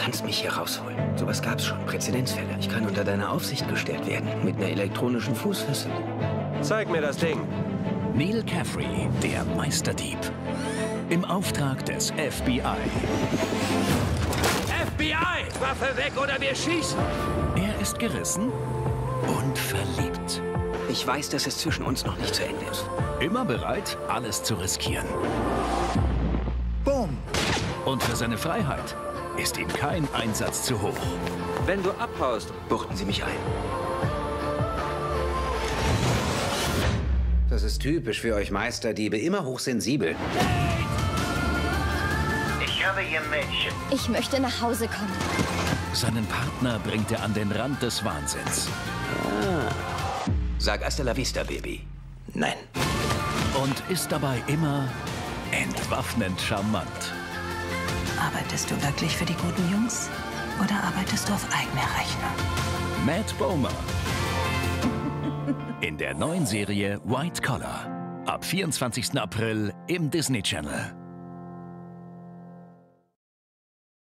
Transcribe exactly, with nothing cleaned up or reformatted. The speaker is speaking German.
kannst mich hier rausholen. Sowas gab's schon, Präzedenzfälle. Ich kann unter deine Aufsicht gestellt werden, mit einer elektronischen Fußfessel. Zeig mir das Ding. Neil Caffrey, der Meisterdieb. Im Auftrag des F B I. F B I! Waffe weg oder wir schießen! Er ist gerissen und verliebt. Ich weiß, dass es zwischen uns noch nicht zu Ende ist. Immer bereit, alles zu riskieren. Boom! Und für seine Freiheit ist ihm kein Einsatz zu hoch. Wenn du abhaust, Buchten Sie mich ein. Das ist typisch für euch Meisterdiebe, immer hochsensibel. Ich habe Ihr Mädchen. Ich möchte nach Hause kommen. Seinen Partner bringt er an den Rand des Wahnsinns. Sag hasta la vista, Baby. Nein. Und ist dabei immer entwaffnend charmant. Arbeitest du wirklich für die guten Jungs? Oder arbeitest du auf eigene Rechnung? Matt Bomer. In der neuen Serie White Collar. Ab vierundzwanzigsten April im Disney Channel.